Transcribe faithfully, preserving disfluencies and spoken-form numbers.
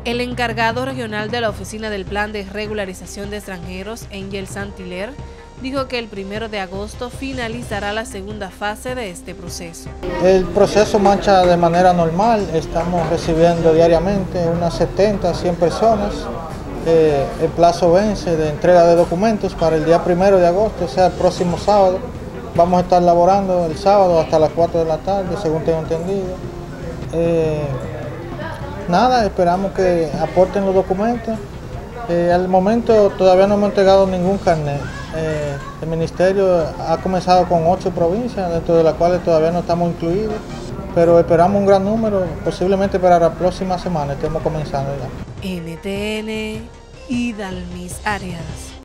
El encargado regional de la Oficina del Plan de Regularización de Extranjeros, Angel Santiler, dijo que el primero de agosto finalizará la segunda fase de este proceso. El proceso marcha de manera normal, estamos recibiendo diariamente unas setenta, cien personas. Eh, el plazo vence de entrega de documentos para el día primero de agosto, o sea, el próximo sábado. Vamos a estar laborando el sábado hasta las cuatro de la tarde, según tengo entendido. Eh, nada, esperamos que aporten los documentos. Eh, al momento todavía no hemos entregado ningún carnet. Eh, el ministerio ha comenzado con ocho provincias, dentro de las cuales todavía no estamos incluidos, pero esperamos un gran número, posiblemente para la próxima semana estemos comenzando ya. N T N, Idalmis Arias.